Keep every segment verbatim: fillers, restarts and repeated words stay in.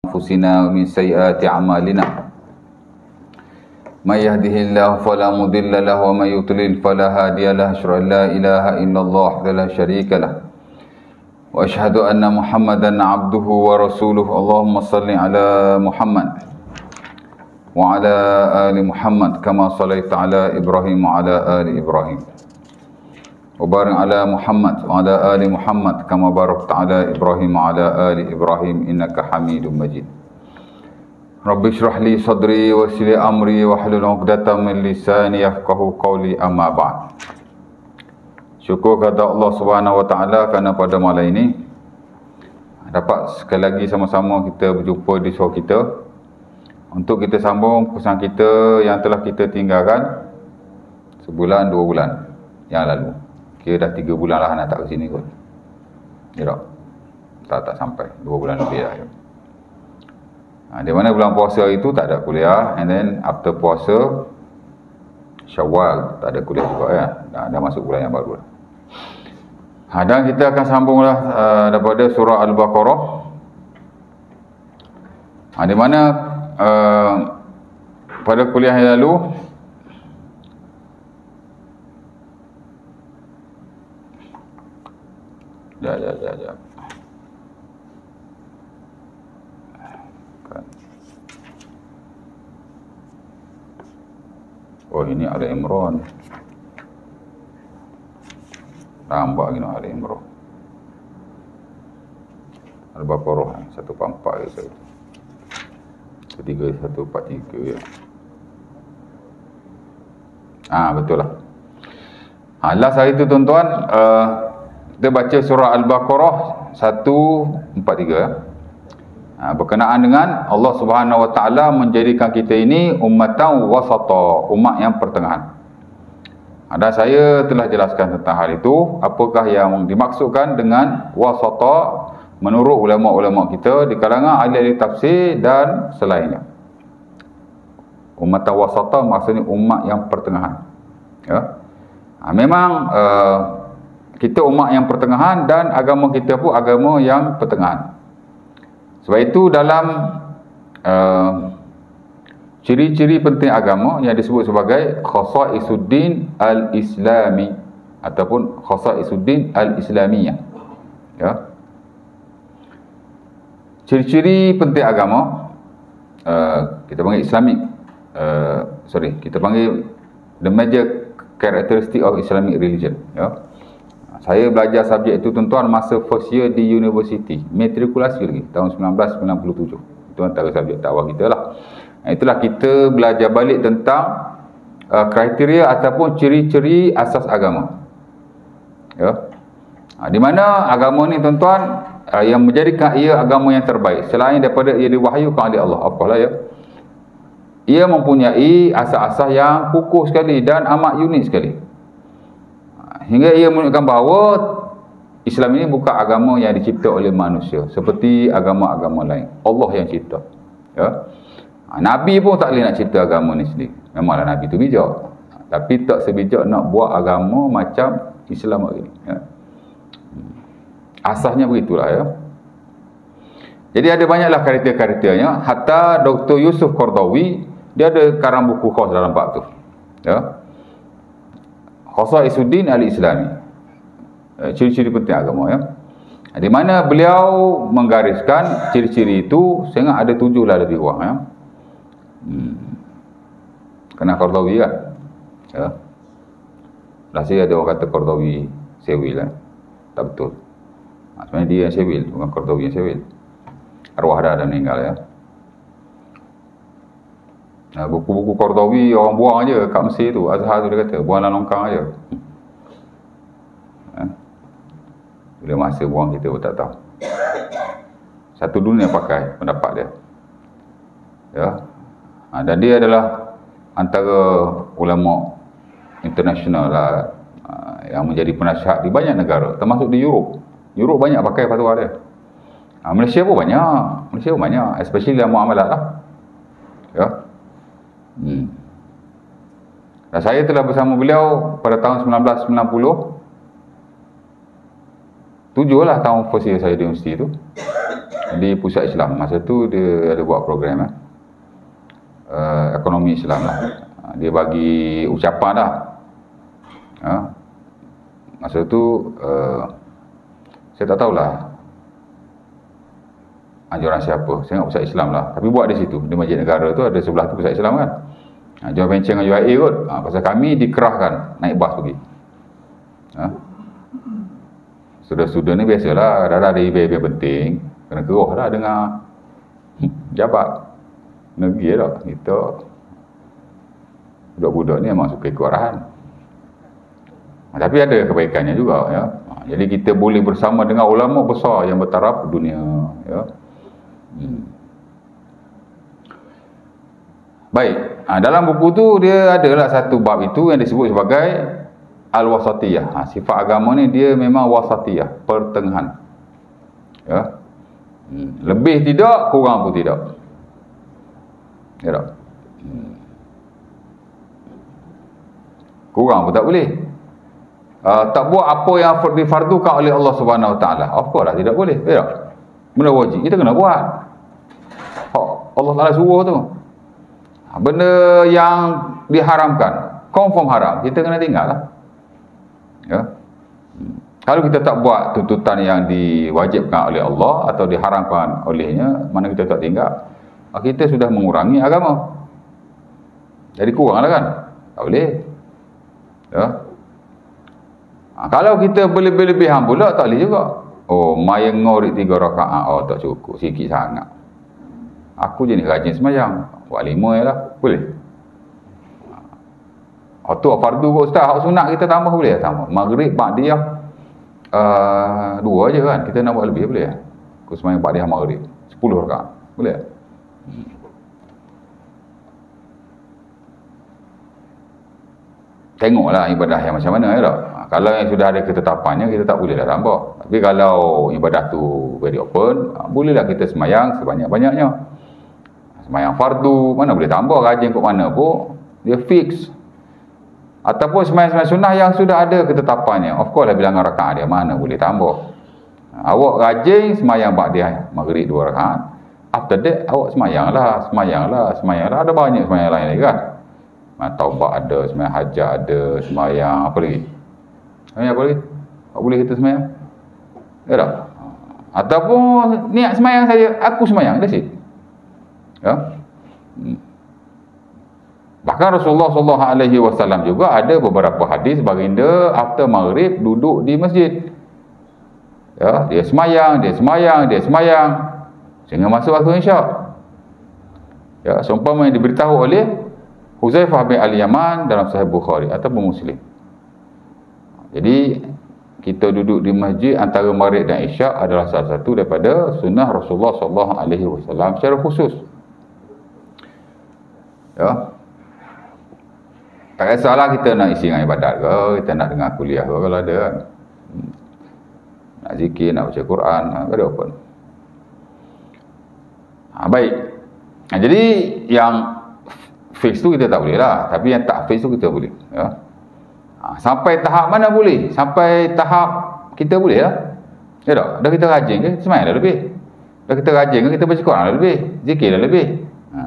أنفسنا ومن سيئات أعمالنا من يهده الله فلا مضل له ومن يضلل فلا هادي له أشهد أن لا إله إلا الله وحده لا شريك له وأشهد أن محمدا عبده ورسوله اللهم صل على محمد وعلى آل محمد كما صليت على إبراهيم وعلى آل إبراهيم وبارك على محمد وعلى آل محمد كما باركت على إبراهيم وعلى آل إبراهيم إنك حميد مجيد رب اشرح لي صدري ويسر لي أمري واحلل عقدة من لساني يفقهوا قولي أما بعد. Syukur kepada Allah Subhanahu Wa Taala kerana pada malam ini dapat sekali lagi sama-sama kita berjumpa di show kita untuk kita sambung pesan kita yang telah kita tinggalkan sebulan dua bulan yang lalu. Kira dah tiga bulan lah nak tak ke sini kot. Ya tak? Tak, tak sampai. Dua bulan lebih lah. Ha, di mana bulan puasa itu tak ada kuliah. And then after puasa, Syawal tak ada kuliah juga ya. Dah, dah masuk bulan yang baru lah. Ha, dan kita akan sambunglah uh, daripada surah Al-Baqarah. Ha, di mana uh, pada kuliah yang lalu Ya, ya, ya, ya. Oh, ini Ali Imran. Nampak ini Ali Imran. Al-Baqarah seratus empat puluh empat ya. Ketiga seratus empat puluh tiga ya. Ah, betul lah. Ha, last hari tu tuan-tuan, uh, kita baca surah Al-Baqarah seratus empat puluh tiga. Ha, berkenaan dengan Allah Subhanahu Wa Taala menjadikan kita ini ummatan wasata, umat yang pertengahan. Ha, dan saya telah jelaskan tentang hal itu, apakah yang dimaksudkan dengan wasata menurut ulama-ulama kita di kalangan ahli-ahli tafsir dan selainnya. Ummatan wasata maksudnya umat yang pertengahan. Ya. Ha, memang uh, kita umat yang pertengahan dan agama kita pun agama yang pertengahan. Sebab itu dalam uh, ciri-ciri penting agama yang disebut sebagai Khasaisuddin Al-Islami ataupun Khasaisuddin Al-Islamiyah. Ya. Ciri-ciri penting agama uh, kita panggil Islamic uh, sorry, kita panggil the major characteristic of Islamic religion. Ya. Saya belajar subjek itu tuan-tuan masa first year di university, matrikulasi lagi tahun seribu sembilan ratus sembilan puluh tujuh. Itu antara subjek dakwah kita lah. Itulah kita belajar balik tentang uh, kriteria ataupun ciri-ciri asas agama. Ya. Ha, di mana agama ni tuan-tuan uh, yang menjadikan ia agama yang terbaik selain daripada ia diwahyukan oleh Allah. Apalah ya. Ia mempunyai asas-asas yang kukuh sekali dan amat unik sekali. Hingga ia menunjukkan bahawa Islam ini bukan agama yang dicipta oleh manusia seperti agama-agama lain. Allah yang cipta. Ya. Nabi pun tak boleh nak cipta agama ni sendiri. Memanglah Nabi tu bijak. Tapi tak sebijak nak buat agama macam Islam hari ni. Ya. Asasnya begitulah ya. Jadi ada banyaklah karakter-karakternya. Hatta Doktor Yusuf Qaradawi dia ada karang buku khas dalam bab tu. Ya. Khasaisuddin Al-Islami, ciri-ciri penting agama ya. Di mana beliau menggariskan ciri-ciri itu sehingga ada tujuh lah lebih kurang ya. Hmm. Kena Qaradawi kan? Ya. Rasanya ada orang kata Qaradawi sewil kan? Tak betul. Ha, sebenarnya dia yang sewil, bukan Qaradawi yang sewil. Arwah dah dah meninggal ya. Nah, buku-buku Qaradawi orang buang aja kat Mesir tu, Azhar tu dia kata, buang dalam longkang aja. Ha? Bila masa buang kita pun tak tahu. Satu dunia pakai pendapat dia. Ya. Ha, dan dia adalah antara ulama internasional lah ha, yang menjadi penasihat di banyak negara, termasuk di Europe. Europe banyak pakai fatwa dia. Ha, Malaysia pun banyak, Malaysia pun banyak, especially dalam muamalat lah. Ya. Hmm. Dan saya telah bersama beliau pada tahun seribu sembilan ratus sembilan puluh tujuh lah tahun first year saya di universiti itu. di pusat Islam. Masa tu dia ada buat program eh? uh, ekonomi Islam lah. Dia bagi ucapan dah. Ha? Masa tu uh, saya tak tahulah anjuran siapa. Saya ingat pusat Islam lah. Tapi buat di situ. Di Masjid Negara tu ada sebelah tu pusat Islam kan. Ha, joint venture dengan U I A kot. Ha, pasal kami dikerahkan naik bas pergi. Ha? Student-student ni biasalah. Dah ada event-event penting. Kena keroh dah dengar jabat. Negeri dah. Kita budak-budak ni memang suka ikut arahan. Ha, tapi ada kebaikannya juga ya. Ha, jadi kita boleh bersama dengan ulama besar yang bertaraf dunia ya. Hmm. Baik, ha, dalam buku tu dia adalah satu bab itu yang disebut sebagai al-wasatiyah. Ha, sifat agama ni dia memang wasatiyah, pertengahan. Ya. Hmm. Lebih tidak, kurang pun tidak. Ya tak? Hmm. Kurang pun tak boleh. Uh, tak buat apa yang difardukan oleh Allah Subhanahu Wa Taala. Of course lah, tidak boleh. Ya tak? Benda wajib kita kena buat. Allah Taala suruh tu. Benda yang diharamkan, confirm haram, kita kena tinggal lah. Ya. Kalau kita tak buat tuntutan yang diwajibkan oleh Allah atau diharamkan olehnya, mana kita tak tinggal, kita sudah mengurangi agama. Jadi kurang lah kan? Tak boleh. Ya. Ha, kalau kita berlebih-lebihan pula, tak boleh juga. Oh, maya ngorik tiga rakaat, oh tak cukup, sikit sangat. Aku jenis rajin semayang, buat lima je lah, boleh. Oh tu fardu kot ustaz, hak sunat kita tambah boleh tak? Tambah. Maghrib, ba'diyah, uh, dua je kan, kita nak buat lebih boleh tak? Aku semayang ba'diyah maghrib, sepuluh rakaat, boleh tak? Hmm. Tengoklah ibadah yang macam mana ya tak? Kalau yang sudah ada ketetapannya, kita tak boleh dah tambah. Tapi kalau ibadah tu very open, bolehlah kita semayang sebanyak-banyaknya. Semayang fardu, mana boleh tambah, rajin kot mana pun, dia fix. Ataupun semayang-semayang sunnah yang sudah ada ketetapannya. Of course lah bilangan rakaat dia, mana boleh tambah. Awak rajin semayang ba'diyah maghrib dua rakaat. After that, awak semayang lah, semayang lah, semayang lah. Ada banyak semayang lain lagi kan. Taubat ada, semayang hajat ada, semayang apa lagi? Semayang apa lagi? Tak boleh kita semayang? Ya tak? Ataupun niat semayang saja, aku semayang, that's it. Ya? Hmm. Bahkan Rasulullah sallallahu alaihi wasallam juga ada beberapa hadis baginda after maghrib duduk di masjid. Ya, dia semayang, dia semayang, dia semayang sehingga masuk waktu isyak. Ya, seumpama yang diberitahu oleh Huzaifah bin Al-Yaman dalam Sahih Bukhari ataupun Muslim. Jadi kita duduk di masjid antara maghrib dan isyak adalah salah satu daripada sunnah Rasulullah sallallahu alaihi wasallam secara khusus. Ya. Tak kisahlah kita nak isi dengan ibadat ke, kita nak dengar kuliah ke, kalau ada kan. Nak zikir, nak baca Quran, ada apa. Ha, baik. Ha, jadi yang fix tu kita tak boleh lah, tapi yang tak fix tu kita boleh. Ya. Ha, sampai tahap mana boleh? Sampai tahap kita boleh lah. Ya tak? Dah kita rajin ke? Semayang dah lebih. Dah kita rajin ke? Kita baca Quran dah lebih. Zikir dah lebih. Ha.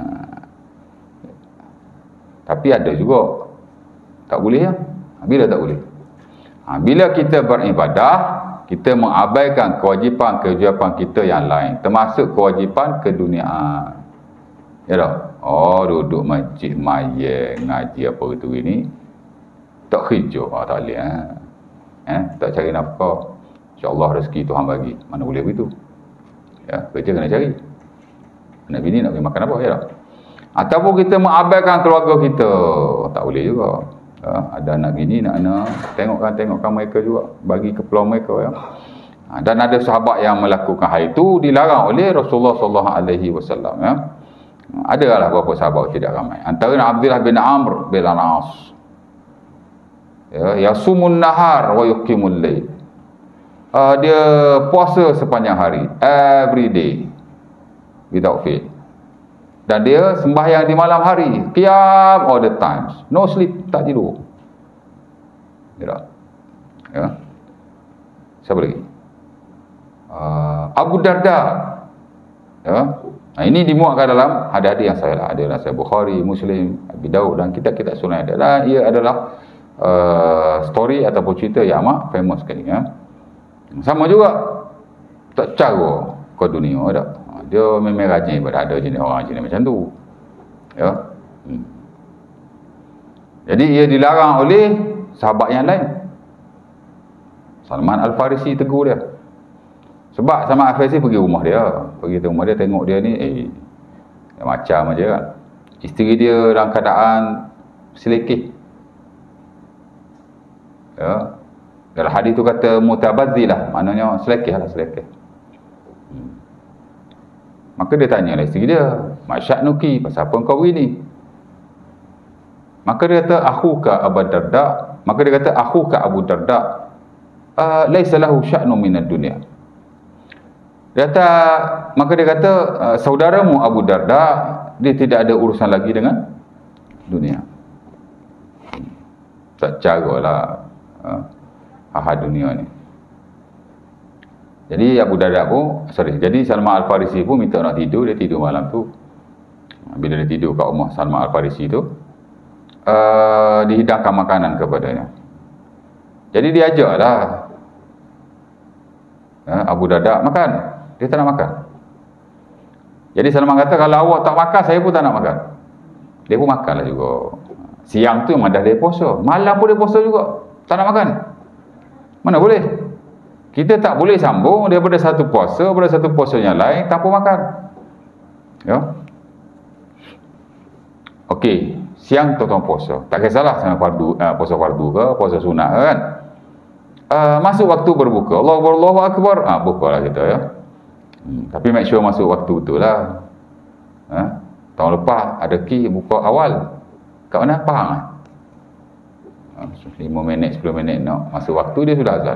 Tapi ada juga tak boleh ya? Bila tak boleh? Ha, bila kita beribadah, kita mengabaikan kewajipan-kewajipan kita yang lain, termasuk kewajipan keduniaan. Ya tak? Oh, duduk masjid, mayang, ngaji apa gitu ini, tak hijau, oh, tak boleh. Eh? Eh? Tak cari nafkah. InsyaAllah rezeki Tuhan bagi. Mana boleh begitu? Ya, kerja kena cari. Nak bini nak bagi makan apa? Ya tak? Ataupun kita mengabaikan keluarga kita, tak boleh juga. Ya, ada anak bini, nak anak, tengokkan tengokkan mereka juga, bagi ke peluang mereka ya. Dan ada sahabat yang melakukan hal itu dilarang oleh Rasulullah sallallahu alaihi wasallam ya. Adalah beberapa sahabat, tidak ramai. Antara Abdullah bin Amr bin Al-As. Ya, yasumun nahar wa yuqimul lail. Uh, dia puasa sepanjang hari, every day without fail. Dan dia sembahyang di malam hari, qiyam all the times, no sleep, tak tidur. Ya. Ya. Siapa lagi? Uh, Abu Darda Ya. Nah, ini dimuatkan dalam hadis-hadis yang sahih lah. Ada dalam Sahih Bukhari, Muslim, Abi Daud dan kitab-kitab sunnah ada. Dan ia adalah uh, story ataupun cerita yang amat famous sekali. Ya. Sama juga tak cara kau dunia dah. Dia memang rajin pada ada jenis orang jenis macam tu. Ya. Hmm. Jadi ia dilarang oleh sahabat yang lain. Salman Al-Farisi tegur dia. Sebab Salman Al-Farisi pergi rumah dia. Pergi ke rumah dia tengok dia ni eh dia macam aja kan. Isteri dia dalam keadaan selekeh. Ya. Dalam hadis tu kata mutabazzilah, maknanya selekeh lah, selekeh. Hmm. Maka dia tanya lah isteri dia, "Masya'nuki, pasal apa kau begini?" Maka dia kata, "Akhuka Abu Darda." Maka dia kata, "Akhuka Abu Darda uh, laisa lahu sya'nu minad dunya." Dia kata, maka dia kata, uh, "Saudaramu Abu Darda, dia tidak ada urusan lagi dengan dunia." Tak caralah uh, hal dunia ni. Jadi Abu Darda pun, sorry, jadi Salman Al-Farisi pun minta nak tidur, dia tidur malam tu. Bila dia tidur kat rumah Salman Al-Farisi tu, Uh, dihidangkan makanan kepadanya. Jadi dia ajaklah uh, Abu Darda makan. Dia tak nak makan. Jadi Salman kata, kalau awak tak makan, saya pun tak nak makan. Dia pun makanlah juga. Siang tu memang dah dia puasa, malam pun dia puasa juga, tak nak makan. Mana boleh? Kita tak boleh sambung daripada satu puasa pada satu puasa yang lain tanpa makan. Ya. Okey, siang tuan-tuan puasa, tak kisahlah sama fardu, uh, puasa fardu ke, puasa sunat kan. Uh, masuk waktu berbuka, Allahu Akbar, Allahu Akbar, ah, bukalah kita ya. Hmm, tapi make sure masuk waktu betul lah. Ha? Tahun lepas ada ki buka awal. Kat mana? Pahang lah. lima minit, sepuluh minit nak masuk waktu dia sudah azan.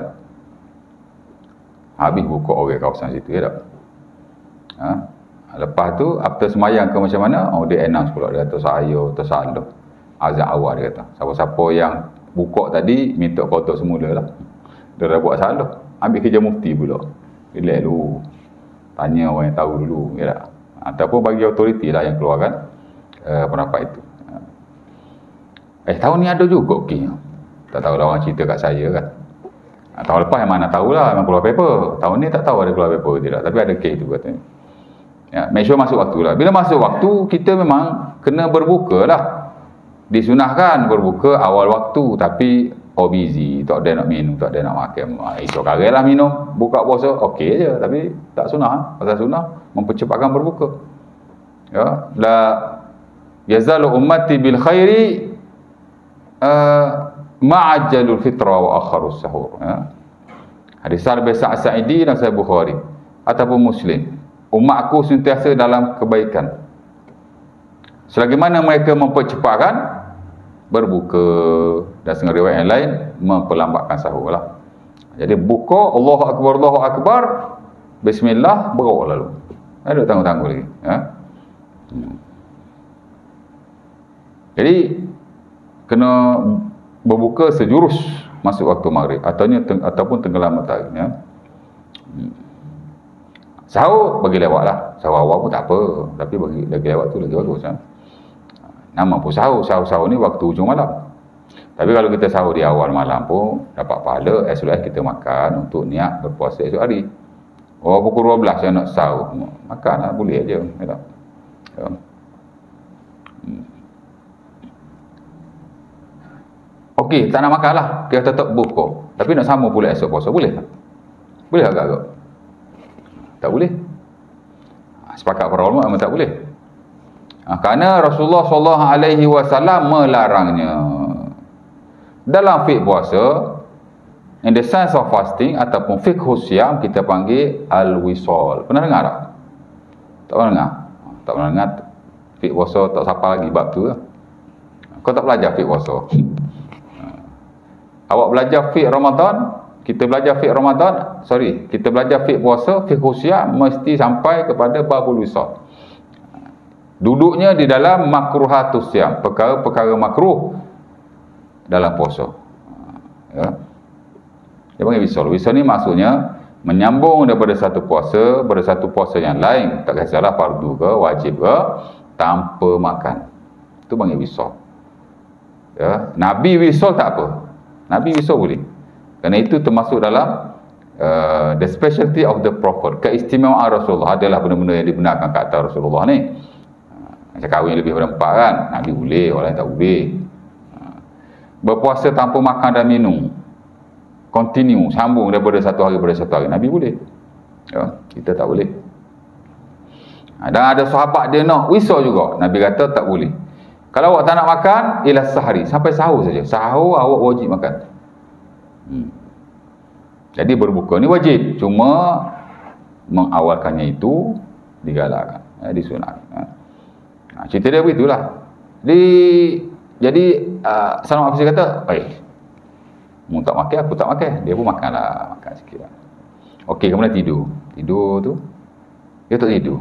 Habis buka orang kawasan situ ya tak. Ha? Lepas tu, after semayang ke macam mana, oh dia announce pula, dia kata saya tersalah. Azan awal dia kata. Siapa-siapa yang buka tadi, minta kotak semula lah. Dia dah buat salah. Ambil kerja mufti pula. Relax dulu. Tanya orang yang tahu dulu. Ya tak? Ataupun bagi autoriti lah yang keluarkan uh, pendapat itu. Eh, tahun ni ada juga okey. Tak tahu lah orang cerita kat saya kan. Tahun lepas yang mana tahulah, memang keluar paper. Tahun ni tak tahu ada keluar paper ke tidak. Tapi ada kes tu katanya. Ya, make sure masuk waktu lah. Bila masuk waktu, kita memang kena berbuka lah. Disunahkan berbuka awal waktu. Tapi, oh busy. Tak ada nak minum, tak ada nak makan. Esok hari lah minum. Buka puasa, okey je. Tapi, tak sunah. Pasal sunah, mempercepatkan berbuka. Ya, la yazalu ummati bil khairi uh, ma'ajjalul fitra wa akharus sahur. Ya. Hadis Sa'd bin Sa'idi dan Sahih Bukhari ataupun Muslim. Umatku sentiasa dalam kebaikan selagi mana mereka mempercepatkan berbuka, dan setengah riwayat yang lain memperlambatkan sahur lah. Jadi buka, Allahu Akbar, Allahu Akbar, bismillah, berok lalu. Ada tangguh-tangguh lagi ya? Hmm. Jadi kena berbuka sejurus masuk waktu maghrib ataupun, teng ataupun tenggelam matahari ya? Hmm. Sahur bagi lewat lah. Sahur awal pun tak apa, tapi bagi lagi lewat tu lagi bagus ya? Nama pun sahur. Sahur-sahur ni waktu hujung malam. Tapi kalau kita sahur di awal malam pun dapat pahala, as well as kita makan untuk niat berpuasa esok hari. Oh, pukul dua belas saya nak sahur, makan lah, boleh aja ya? Ya. Hmm. Okey, tak nak makan lah, dia tetap buka. Tapi nak sama pula esok puasa, boleh tak? Boleh agak-agak? Tak boleh. Sepakat para ulama memang tak boleh. Ha, kerana Rasulullah sallallahu alaihi wasallam melarangnya. Dalam fiqh puasa, in the sense of fasting ataupun fiqh siyam, kita panggil al-wisal. Pernah dengar tak? Tak pernah dengar? Tak pernah dengar fiqh puasa, tak siapa lagi bab tu lah. Kau tak belajar fiqh puasa. Awak belajar fiqh Ramadan, kita belajar fiqh Ramadan, sorry, kita belajar fiqh puasa, fiqh siyam mesti sampai kepada babul wisal. Duduknya di dalam makruhatus siyam, perkara-perkara makruh dalam puasa. Ya. Dia panggil wisal. Wisal ni maksudnya menyambung daripada satu puasa pada satu puasa yang lain, tak kisahlah fardu ke, wajib ke, tanpa makan. Itu panggil wisal. Ya, Nabi wisal tak apa. Nabi wisal boleh. Kerana itu termasuk dalam uh, the specialty of the prophet. Keistimewaan Rasulullah adalah benda-benda yang dibenarkan kat atas Rasulullah ni. Macam kahwin lebih daripada empat kan, Nabi boleh, orang lain tak boleh. Berpuasa tanpa makan dan minum, continue, sambung daripada satu hari pada satu hari, Nabi boleh. Ya, kita tak boleh. Dan ada sahabat dia nak wisal juga, Nabi kata tak boleh. Kalau awak tak nak makan, ialah sehari, sampai sahur saja. Sahur awak wajib makan. Hmm. Jadi berbuka ni wajib, cuma mengawalkannya itu digalakkan, ya, disunat. Ya. Nah, cerita dia begitulah. Di, jadi uh, Salman Al-Farisi kata, eh, mu tak makan, aku tak makan. Dia pun makanlah, makan sikit lah. Okey, kemudian tidur. Tidur tu, dia tak tidur.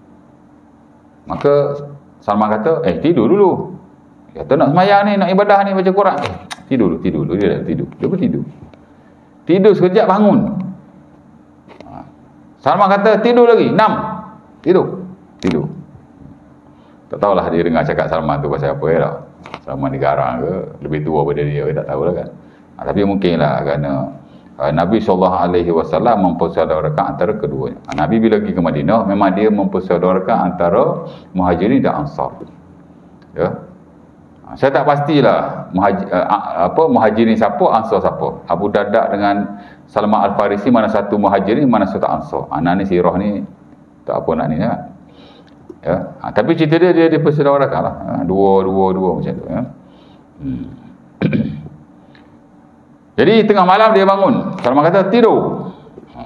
Maka Salman kata, eh tidur dulu. Dia kata nak semayang ni, nak ibadah ni, baca Quran. Eh, tidur dulu, tidur dulu. Dia dah tidur. Dia pun tidur. Tidur sekejap bangun. Salman kata, tidur lagi. Enam. Tidur. Tidur. Tak tahulah dia dengar cakap Salman tu pasal apa ya tak. Salman digarang ke, lebih tua daripada dia, dia tak tahulah kan. Ha, tapi mungkinlah kerana uh, Nabi sallallahu alaihi wasallam mempersaudarakan antara keduanya. Ha, Nabi bila pergi ke Madinah, memang dia mempersaudarakan antara Muhajirin dan Ansar. Ya. Ha, saya tak pastilah muhajir, uh, apa Muhajirin siapa, Ansar siapa. Abu Darda dengan Salman Al-Farisi mana satu Muhajirin, mana satu Ansar. Ha, nah, ni sirah ni tak apa nak ni kan. Ya. Ha, tapi cerita dia dia dipersaudarakan lah. Ha, dua dua dua macam tu ya. Hmm. Jadi tengah malam dia bangun. Salman kata tidur. Ha.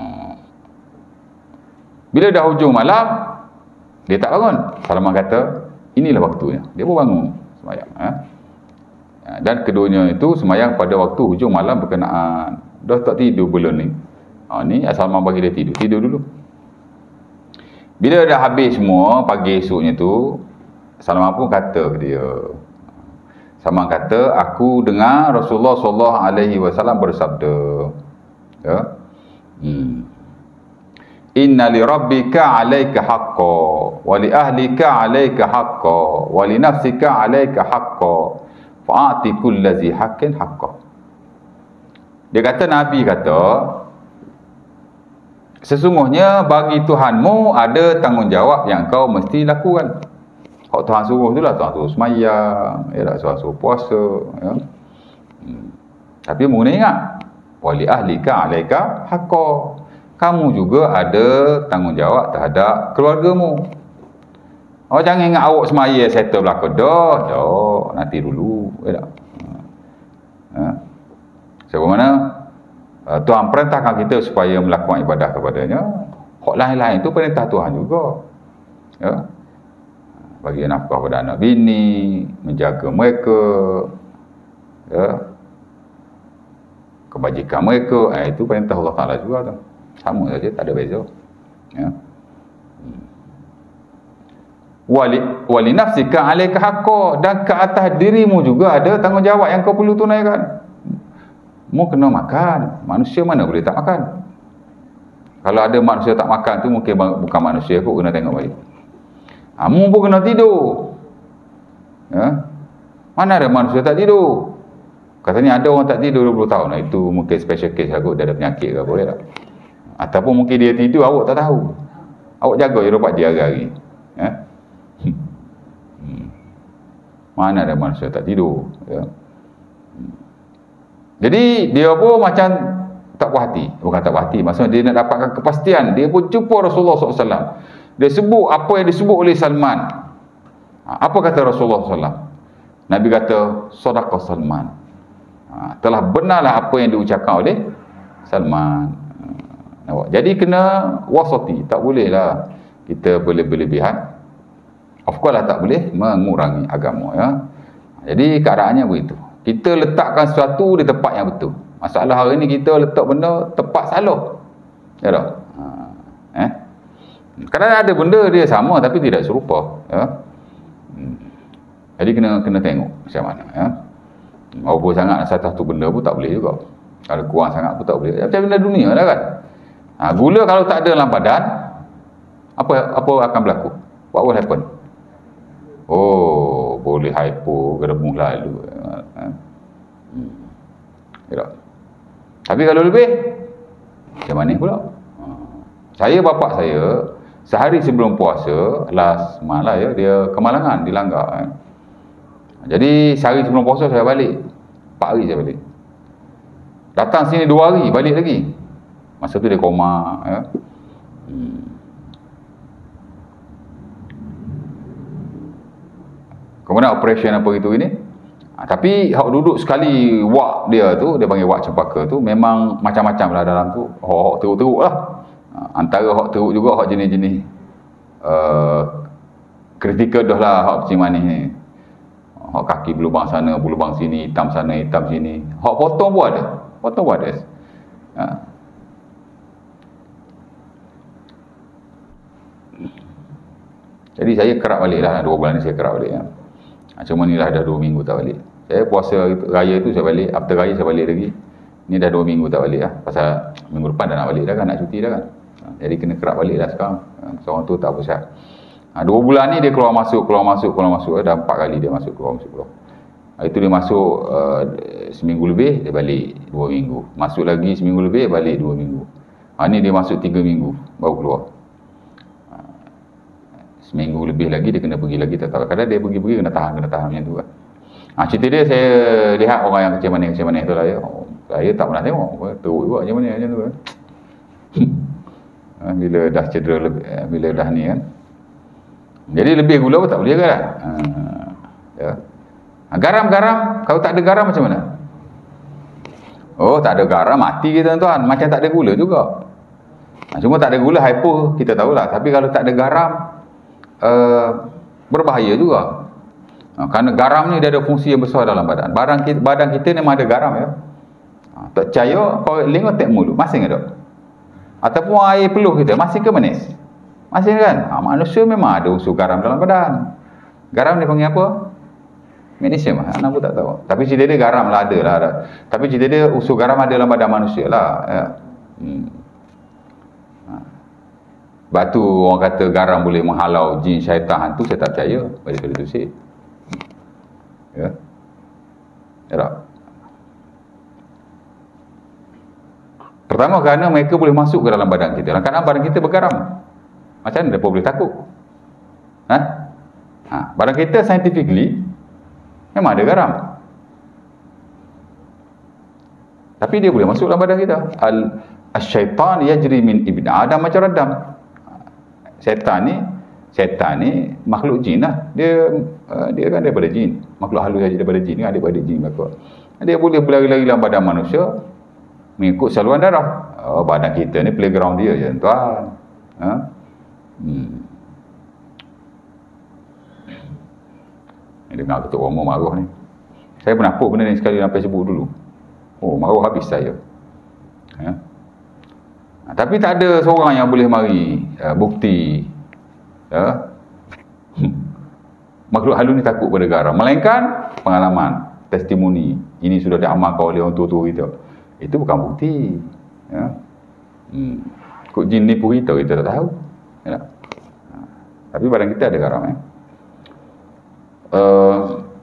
Bila dah hujung malam dia tak bangun. Salman kata inilah waktunya. Dia pun bangun sembahyang. Ha. Dan keduanya itu sembahyang pada waktu hujung malam berkenaan. Dah tak tidur belum ni. Ha, ni Salman bagi dia tidur. Tidur dulu. Bila dah habis semua, pagi esoknya tu, Salman pun kata ke dia. Salman kata, aku dengar Rasulullah sallallahu alaihi wasallam bersabda. Ya. Hmm. Inna li rabbika alaika haqqa, wa li ahlika alaika haqqa, wa li nafsika alaika haqqa, fa'ati kullazi haqqin haqqa. Dia kata, Nabi kata, sesungguhnya bagi Tuhanmu ada tanggungjawab yang kau mesti lakukan. Kalau Tuhan suruh itulah, Tuhan suruh semayang, ya, Tuhan suruh puasa. Ya. Hmm. Tapi mu kena ingat, wali ahlika alaika haqqa. Kamu juga ada tanggungjawab terhadap keluargamu. Oh, jangan ingat awak semayang settle belakang. Dah, dah, nanti dulu. Ya, ya. Sebab mana? Uh, Tuhan perintahkan kita supaya melakukan ibadah kepadanya. Hak lain-lain itu perintah Tuhan juga. Ya. Bagi nafkah pada anak bini, menjaga mereka, ya. Kebajikan mereka, eh, itu perintah Allah Taala juga tu. Sama saja, tak ada beza. Ya. Wali wali nafsika alaika haqqa, dan ke atas dirimu juga ada tanggungjawab yang kau perlu tunaikan. Mu kena makan. Manusia mana boleh tak makan? Kalau ada manusia tak makan tu mungkin bukan manusia kot, kena tengok balik. Ha, mu pun kena tidur. Ya? Mana ada manusia tak tidur? Katanya ada orang tak tidur dua puluh tahun. Nah, itu mungkin special case lah kot, dia ada penyakit ke apa ya? Ataupun mungkin dia tidur awak tak tahu. Awak jaga je dapat dia hari-hari. Ya? Hmm. Mana ada manusia tak tidur? Ya? Jadi dia pun macam tak puas hati. Bukan tak puas hati, maksudnya dia nak dapatkan kepastian. Dia pun jumpa Rasulullah sallallahu alaihi wasallam. Dia sebut apa yang disebut oleh Salman. Apa kata Rasulullah sallallahu alaihi wasallam? Nabi kata, Sadaqah Salman. Telah benarlah apa yang diucapkan oleh Salman. Jadi kena wasati. Tak bolehlah kita berlebihan. Of course lah tak boleh mengurangi agama. Ya. Jadi keadaannya begitu. Kita letakkan sesuatu di tempat yang betul. Masalah hari ni kita letak benda tepat salah. Ya tak? Ha. Eh? Kadang ada benda dia sama tapi tidak serupa. Ya? Hmm. Jadi kena kena tengok macam mana. Ya? Apa sangat satu-satu benda pun tak boleh juga. Kalau kurang sangat pun tak boleh. Macam benda dunia lah kan. Ha, gula kalau tak ada dalam badan, apa apa akan berlaku? What will happen? Oh, boleh hypo, geremuh lalu. Ha. Hmm. Ya. Tapi kalau lebih, macam mana pula? Ha. Saya, bapak saya, sehari sebelum puasa, last malam ya, dia kemalangan, dilanggar. Ha. Jadi, sehari sebelum puasa saya balik. Empat hari saya balik. Datang sini dua hari, balik lagi. Masa tu dia koma. Ya. Hmm. Kemudian operation apa gitu ini. Ha, tapi hak duduk sekali wak dia tu, dia panggil wak cempaka tu, memang macam-macam lah dalam tu. Hak teruk-teruk lah. Ha, antara hak teruk juga hak jenis-jenis uh, kritikal dah lah hak kecil manis ni. Hak kaki berlubang sana, berlubang sini, hitam sana, hitam sini. Hak potong pun ada. Potong pun ada. Ha. Jadi saya kerap balik lah, dua bulan ni saya kerap balik. Ya. Cuma ni lah dah dua minggu tak balik. Saya puasa raya tu saya balik, after raya saya balik lagi. Ni dah dua minggu tak balik lah. Pasal minggu depan dah nak balik dah kan, nak cuti dah kan. Jadi kena kerap balik lah sekarang. Seorang tu tak apa ha, dua bulan ni dia keluar masuk, keluar masuk, keluar masuk. Dah empat kali dia masuk, keluar masuk, keluar. Itu dia masuk uh, seminggu lebih, dia balik dua minggu. Masuk lagi seminggu lebih, balik dua minggu. Ha, ni dia masuk tiga minggu, baru keluar. Seminggu lebih lagi dia kena pergi lagi, tak tahu. Kadang dia pergi-pergi kena tahan, kena tahan macam tu kan. Ha, cerita dia saya lihat orang yang kecil manis, kecil manis tu lah ya. Oh, saya tak pernah tengok, teruk juga macam mana macam tu kan. Ha, bila dah cedera, lebih, bila dah ni kan. Jadi lebih gula pun tak boleh kan. Ha, ya. Ha, garam-garam, kalau tak ada garam macam mana? Oh, tak ada garam, mati kita tuan-tuan. Macam tak ada gula juga. Ha, cuma tak ada gula, hypo, kita tahulah. Tapi kalau tak ada garam, Uh, berbahaya juga. Ha, kerana garam ni dia ada fungsi yang besar dalam badan. Badan kita, badan kita memang ada garam ya. Ha, tak percaya, kau lengok tak mulut, masing ada. Ataupun air peluh kita, masing ke manis? Masing kan? Ha, manusia memang ada unsur garam dalam badan. Garam dia panggil apa? Magnesium. Ha, anak pun tak tahu. Tapi cerita dia garam lah ada lah. Ada. Tapi cerita dia unsur garam ada dalam badan manusia lah. Ya. Hmm. Sebab tu orang kata garam boleh menghalau jin, syaitan, hantu, saya tak percaya. Bagi kali tu sih. Ya. Ya tak? Pertama kerana mereka boleh masuk ke dalam badan kita. Kadang-kadang badan kita bergaram. Macam mana mereka boleh takut? Ha? Ha, badan kita scientifically memang ada garam. Tapi dia boleh masuk dalam badan kita. Al-syaitan yajri min ibn Adam macam radam. Setan ni, setan ni makhluk jin lah. Dia uh, dia kan daripada jin. Makhluk halus saja daripada jin kan, daripada jin makhluk. Dia boleh berlari-lari dalam badan manusia mengikut saluran darah. Oh, badan kita ni playground dia je tuan. Ha? Hmm. Ni dengar ketua umum marah ni. Saya pernah post benda ni sekali dalam Facebook dulu. Oh, marah habis saya. Ha? Tapi tak ada seorang yang boleh mari uh, bukti ya, makhluk halus ni takut pada garam. Melainkan pengalaman, testimoni. Ini sudah diamalkan oleh orang tua-tua kita. Itu bukan bukti. Ya. Hmm. Kok jin nipu kita, kita tak tahu. Ya. Tapi badan kita ada garam. Ya. Uh,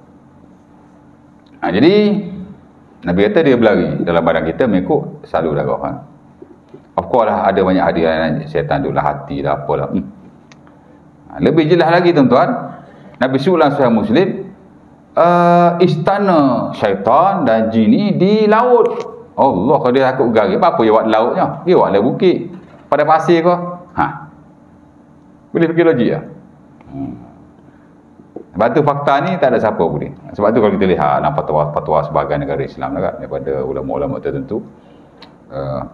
nah, jadi Nabi kata dia berlari dalam badan kita mengikut salur darah. Ha? Of course lah ada banyak hadiah syaitan tu lah, hati lah, apalah. Hmm. Lebih jelas lagi tuan-tuan, Nabi Sulam Sahih Muslim, uh, istana syaitan dan jin di laut. Allah, kalau dia takut gari, apa dia buat lautnya? Dia buat lah bukit. Pada pasir kau. Ha. Boleh fikir logik lah. Hmm. Sebab tu fakta ni tak ada siapa boleh. Sebab tu kalau kita lihat dalam fatwa-fatwa sebahagian negara Islam lah kan, daripada ulama-ulama tertentu, uh,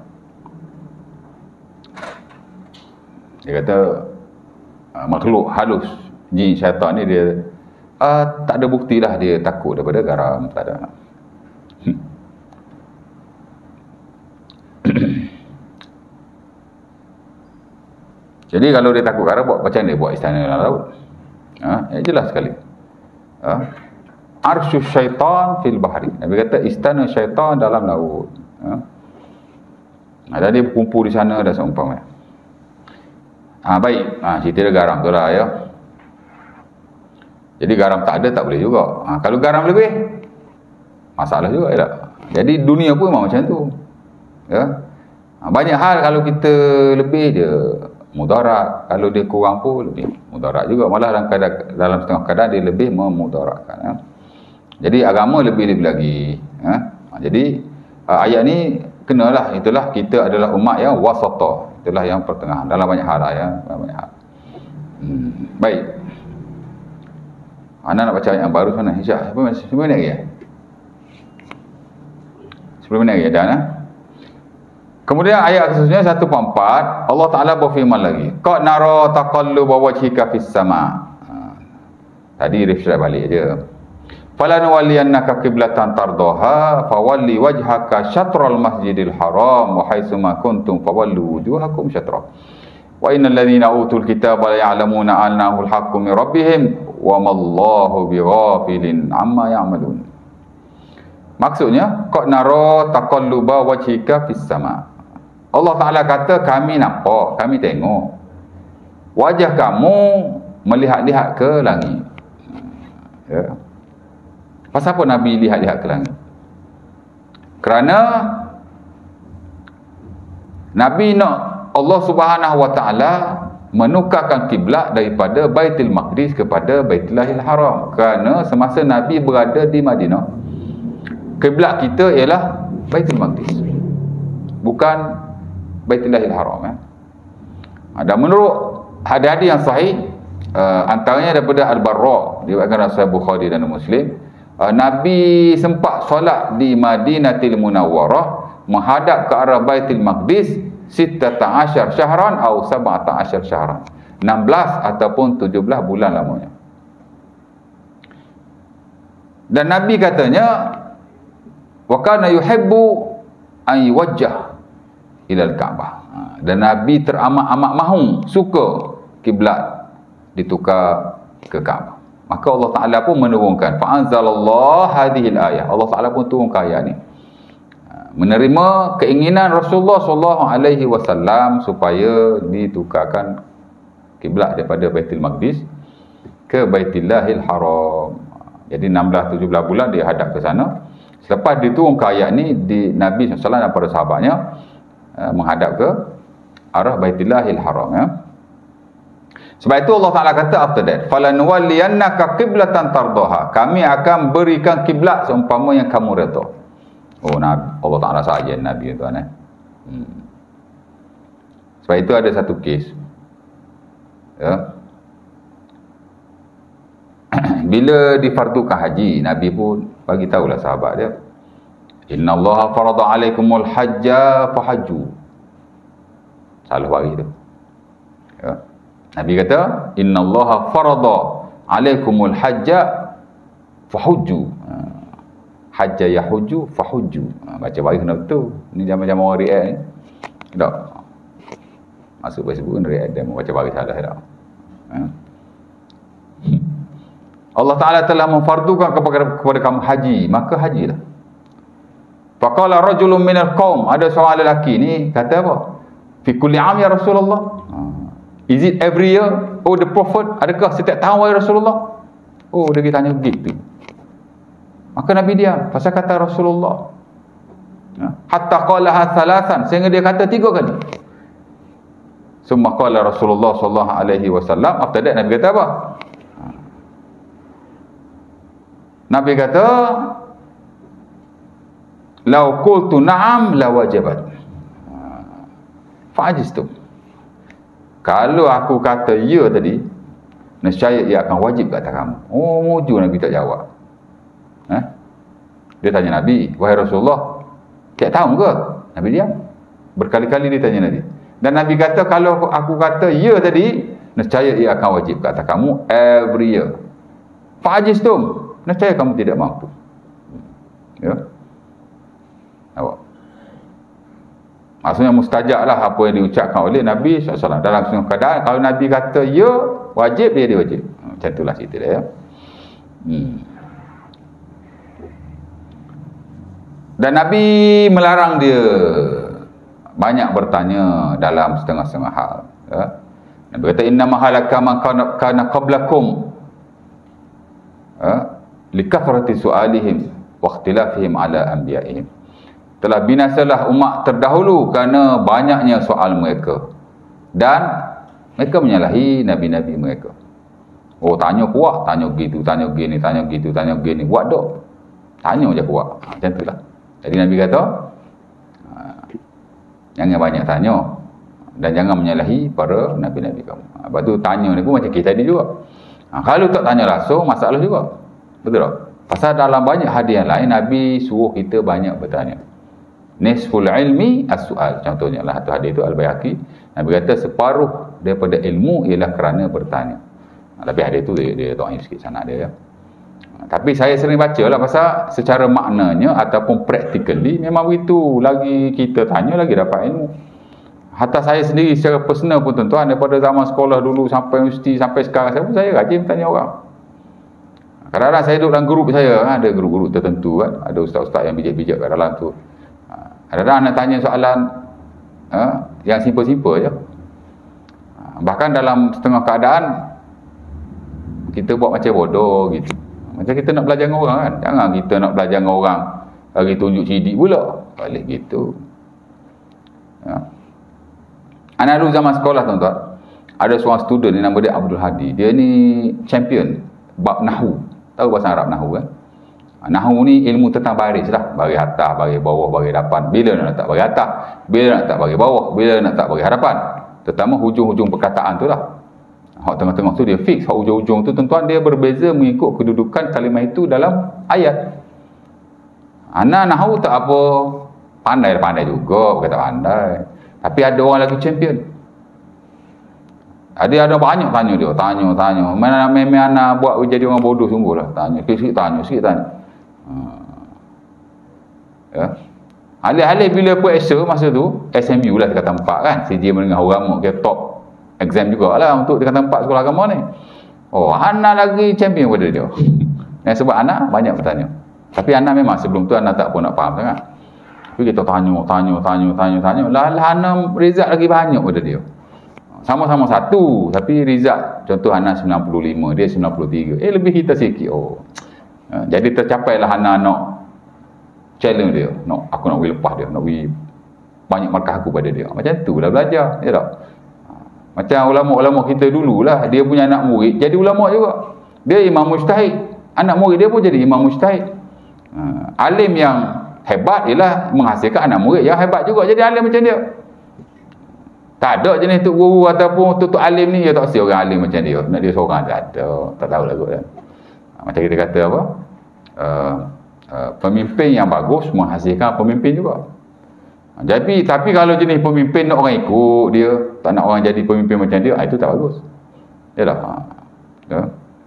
dia kata uh, makhluk halus jin syaitan ni dia uh, tak ada bukti lah dia takut daripada garam, tak ada. Jadi kalau dia takut garam, buat macam mana dia buat istana dalam laut? Ha, ya jelas sekali. Ha? Arsyus syaitan fil bahri. Nabi kata istana syaitan dalam laut. Ha? Ada dia berkumpul di sana dah seumpama. Ha, baik. Ha, cerita dia garam tu lah ya. Jadi garam tak ada tak boleh juga. Ha, kalau garam lebih, masalah juga ya tak? Jadi dunia pun memang macam tu. Ya. Ha, banyak hal kalau kita lebih dia mudarat, kalau dia kurang pun lebih mudarat juga. Malah dalam keadaan, dalam setengah keadaan dia lebih memudaratkan. Ya. Jadi agama lebih-lebih lagi. Ya. Ha, jadi uh, ayat ni kenalah, itulah kita adalah umat yang wasatah. Itulah yang pertengahan dalam banyak hal lah ya, dalam banyak hal. Hmm, baik. Anda nak baca ayat yang baru sana, Isyak. sepuluh minit lagi ya? sepuluh minit lagi, dah nah? Kemudian ayat seterusnya seratus empat, Allah Ta'ala berfirman lagi. Qad nara taqalluba wajhika fis sama. Ha, tadi refresh balik je. Falanuwalliyannaka qiblatan tardaha fawalli wajhaka syatral masjidil haram wa haitsuma kuntum fawallu wujuhakum syatrah. Wa innal ladzina utul kitaba la ya'lamuna annahu al-haqqu min rabbihim wa mallahu bighafilin amma ya'malun. Maksudnya, qad nara taqalluba wajhika fis sama. Allah Ta'ala kata kami nampak, kami tengok wajah kamu melihat-lihat ke langit. Ya. Pasal apa Nabi lihat-lihat ke langit? Kerana Nabi nak Allah Subhanahu Wa Ta'ala menukarkan kiblat daripada Baitul Maqdis kepada Baitullahil Haram. Kerana semasa Nabi berada di Madinah, kiblat kita ialah Baitul Maqdis, bukan Baitullahil Haram. Ya. Dan menurut hadis-hadis yang sahih, uh, antaranya daripada Al-Barra, diriwayatkan Sahih Bukhari dan Muslim, uh, Nabi sempat solat di Madinatul Munawwarah menghadap ke arah Baitul Maqdis sittata asyar syahran atau sab'ata asyar syahran, enam belas ataupun tujuh belas bulan lamanya. Dan Nabi katanya wa kana yuhibbu an yuwajjah ila al-Kaabah. Dan Nabi teramat-amat mahu, suka kiblat ditukar ke Kaabah. Maka Allah Ta'ala pun menurunkan fa anzalallahu hadhil ayah. Allah Ta'ala pun turunkan ayat ni, menerima keinginan Rasulullah sallallahu alaihi wasallam supaya ditukarkan kiblat daripada Baitul Maqdis ke Baitullahil Haram. Jadi enam belas tujuh belas bulan dia hadap ke sana. Selepas diturunkan ayat ni, di Nabi sallallahu alaihi wasallam dan para sahabatnya uh, menghadap ke arah Baitullahil Haram. Ya. Sebab itu Allah Ta'ala kata after that, falanuwalliyannaka qiblatan tardaha, kami akan berikan kiblat seumpama yang kamu redha. Oh, Nabi, Allah Ta'ala sahaja Nabi tuan eh. Hmm. Sebab itu ada satu kes. Ya. Bila difardukan haji, Nabi pun bagi tahulah sahabat dia, Inna Allah farada alaikumul hajja fahajju. Salah bagi tu. Ya. Nabi kata, Inna Allah farada alaikumul hajja fahujju. Hajja yahujju fahujju. Ha, baca bagi kena betul. Ni zaman-zaman orang react ni. Tak. Masuk Facebook kan react dia baca bagi salah tak. Ha? Allah Ta'ala telah memfardukan kepada, kepada kamu haji, maka hajilah. Faqala rajulun minal qaum, ada seorang lelaki ni kata apa? Fi kulli am ya Rasulullah. Ha. Is it every year? Oh the Prophet, adakah setiap tahun wahai Rasulullah? Oh, dia pergi tanya gitu. Maka Nabi diam. Pasal kata Rasulullah, hatta qalaha thalathan, sehingga dia kata tiga kali. Summa qala Rasulullah sallallahu alaihi wasallam, after that Nabi kata apa? Nabi kata, "Lau qultu na'am la wajabat." Fa'ajistum. Kalau aku kata ya tadi, nescaya ia akan wajib ke atas kamu. Oh, mujur Nabi tak jawab. Eh? Dia tanya Nabi, wahai Rasulullah, tiap tahun ke? Nabi diam. Berkali-kali dia tanya Nabi. Dan Nabi kata, kalau aku kata ya tadi, nescaya ia akan wajib ke atas kamu every year. Fa'ajistum, nescaya kamu tidak mampu. Ya. Awak. Maksudnya mustajab lah apa yang diucapkan oleh Nabi sallallahu alaihi wasallam. Dalam semua keadaan, kalau Nabi kata ya, wajib, dia dia wajib. Macam itulah cerita dia. Ya. Hmm. Dan Nabi melarang dia banyak bertanya dalam setengah-setengah hal. Ya. Nabi kata inna mahalaka man kana, kana qablakum ya, likathrati su'alihim wa ikhtilafihim ala anbiya'ihim. Telah binasalah umat terdahulu kerana banyaknya soal mereka dan mereka menyalahi nabi-nabi mereka. Oh, tanya kuat, tanya gitu, tanya gini, tanya gitu, tanya gini. Buat dok. Tanya je kuat. Ha, macam itulah. Jadi Nabi kata, ha, jangan banyak tanya dan jangan menyalahi para nabi-nabi kamu. Ha, lepas tu tanya ni pun macam kita tadi juga. Ha, kalau tak tanya langsung, masalah juga. Betul tak? Pasal dalam banyak hadis yang lain, Nabi suruh kita banyak bertanya. Nisful ilmi as-su'al. Contohnya lah satu hadis tu Al-Baihaqi. Nabi kata separuh daripada ilmu ialah kerana bertanya. Tapi hadis tu dia, dia doain sikit sana dia ya. Tapi saya sering baca lah pasal secara maknanya ataupun practically memang begitu. Lagi kita tanya lagi dapat ilmu. Hatta saya sendiri secara personal pun tuan-tuan, daripada zaman sekolah dulu sampai universiti sampai sekarang saya pun saya rajin bertanya orang. Kadang-kadang saya duduk dalam grup saya, ada grup-grup tertentu kan, ada ustaz-ustaz yang bijak-bijak kat dalam tu. Kadang-kadang nak tanya soalan ha, yang simple-simple je. Bahkan dalam setengah keadaan kita buat macam bodoh gitu. Macam kita nak belajar dengan orang kan. Jangan kita nak belajar dengan orang lagi tunjuk sidik pula. Balik gitu. Ya. Anak dulu zaman sekolah tuan-tuan, ada seorang student ni nama dia Abdul Hadi. Dia ni champion bab Nahu. Tahu bahasa Arab Nahu kan? Nahu ni ilmu tentang baris lah. Baris atas, baris bawah, baris hadapan. Bila nak letak baris atas, bila nak letak baris bawah, bila nak letak baris hadapan. Terutama hujung-hujung perkataan tu lah. Hak tengah-tengah tu dia fix. Hak ujung-ujung tu tuan-tuan dia berbeza mengikut kedudukan kalimah itu dalam ayat. Anak Nahu tak apa pandai-pandai juga, bukan tak pandai. Tapi ada orang lagi champion. Ada ada banyak tanya dia, tanya tanya. Mana memang anak buat jadi orang bodoh sungguh lah. Tanya, sikit tanya, sikit tanya. Ha. Ya. Alih-alih bila pun extra masa tu S M U lah dekat tempat kan. C J Menengah Orang ke top exam jugalah untuk dekat tempat sekolah agama ni. Oh, anak lagi champion pada dia. Yang sebab anak banyak bertanya. Tapi anak memang sebelum tu anak tak pun nak faham sangat. Tapi kita tanya, tanya, tanya, tanya, tanya. Lah, lah anak result lagi banyak pada dia. Sama-sama satu, tapi result contoh anak sembilan puluh lima, dia sembilan puluh tiga. Eh lebih kita sikit. Oh. Jadi tercapailah anak-anak challenge dia. No, aku nak pergi lepas dia, nak pergi banyak markah aku pada dia. Macam tu lah belajar, ya tak? Macam ulama-ulama kita dululah, dia punya anak murid jadi ulama juga. Dia imam mujtahid. Anak murid dia pun jadi imam mujtahid. Ha, alim yang hebat ialah menghasilkan anak murid yang hebat juga jadi alim macam dia. Tak ada jenis tok guru ataupun tok alim ni, dia tak si orang alim macam dia. Nak dia seorang tak ada, tak tahu lah kot kan. Macam kita kata apa? Uh, uh, pemimpin yang bagus menghasilkan pemimpin juga. Jadi tapi kalau jenis pemimpin nak orang ikut dia, tak nak orang jadi pemimpin macam dia, itu tak bagus. Ya tak? Ya.